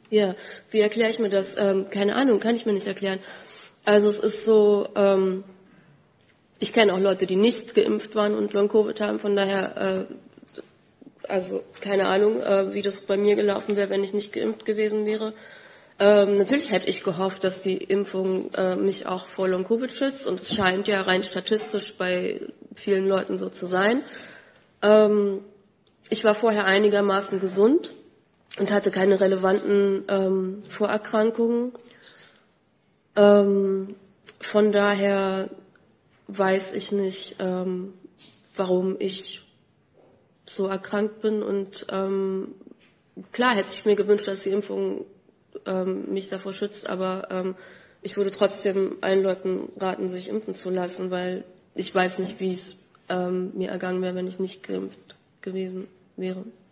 Ja, wie erkläre ich mir das? Keine Ahnung, kann ich mir nicht erklären. Also es ist so, ich kenne auch Leute, die nicht geimpft waren und Long-Covid haben, von daher, also keine Ahnung, wie das bei mir gelaufen wäre, wenn ich nicht geimpft gewesen wäre. Natürlich hätte ich gehofft, dass die Impfung mich auch vor Long-Covid schützt, und es scheint ja rein statistisch bei vielen Leuten so zu sein. Ich war vorher einigermaßen gesund und hatte keine relevanten Vorerkrankungen. Von daher weiß ich nicht, warum ich so erkrankt bin, und klar hätte ich mir gewünscht, dass die Impfung mich davor schützt, aber ich würde trotzdem allen Leuten raten, sich impfen zu lassen, weil ich weiß nicht, wie es mir ergangen wäre, wenn ich nicht geimpft gewesen wäre.